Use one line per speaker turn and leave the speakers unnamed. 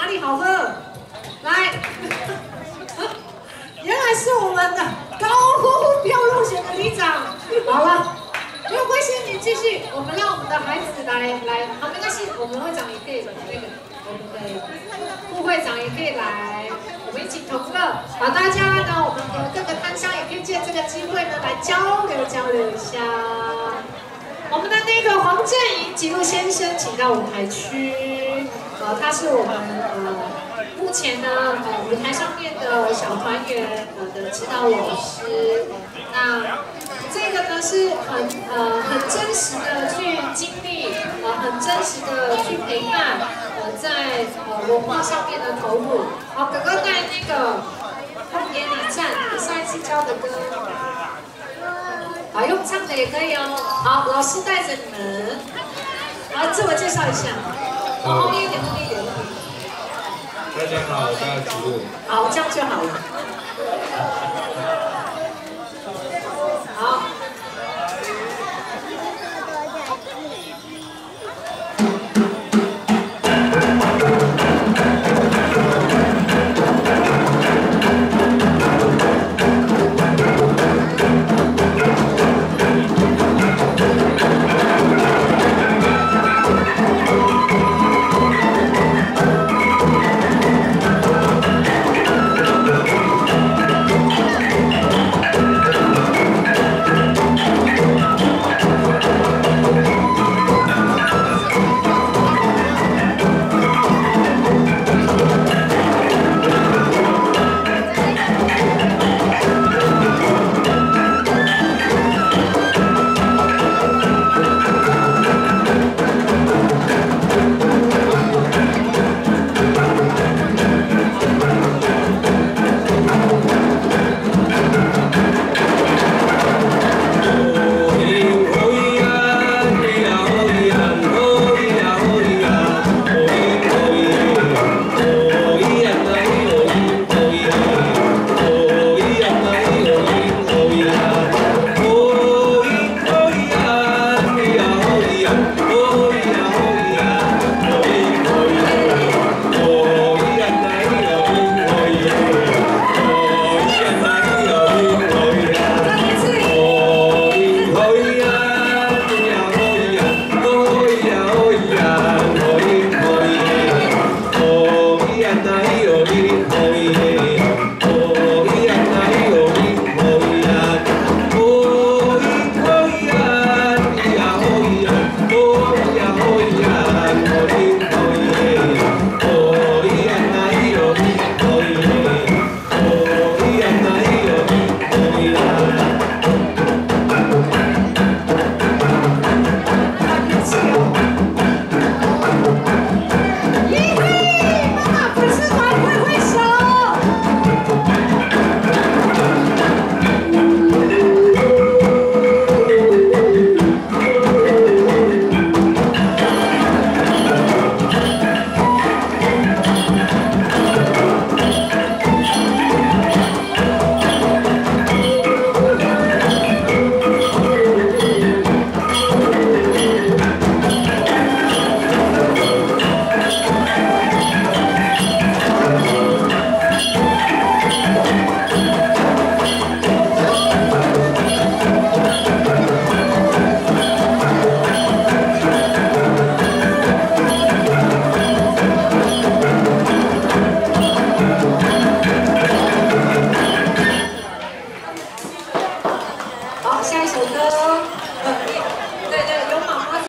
里好喝？来，原来是我们的高呼标入选的里长。好了，没有关系，你继续，我们让我们的孩子来，好，没关系，我们会长也可以我们的副会长也可以来，我们一起同乐，把大家呢，我们的各个摊商也可以借这个机会呢来交流一下。我们的那个黄振营吉路先生，请到舞台区。他是我们目前呢舞台上面的小团员的指导老师。那这个呢是很真实的去经历，很真实的去陪伴，在文化上面的投入。好，哥哥带那个《眼里站》，你上一次教的歌。好，用唱的也可以哦。好，老师带着你们，好，自我介绍一下。后面一点，后面一点。
大家好，我叫吉路。
好，这样就好了。好。下一首歌。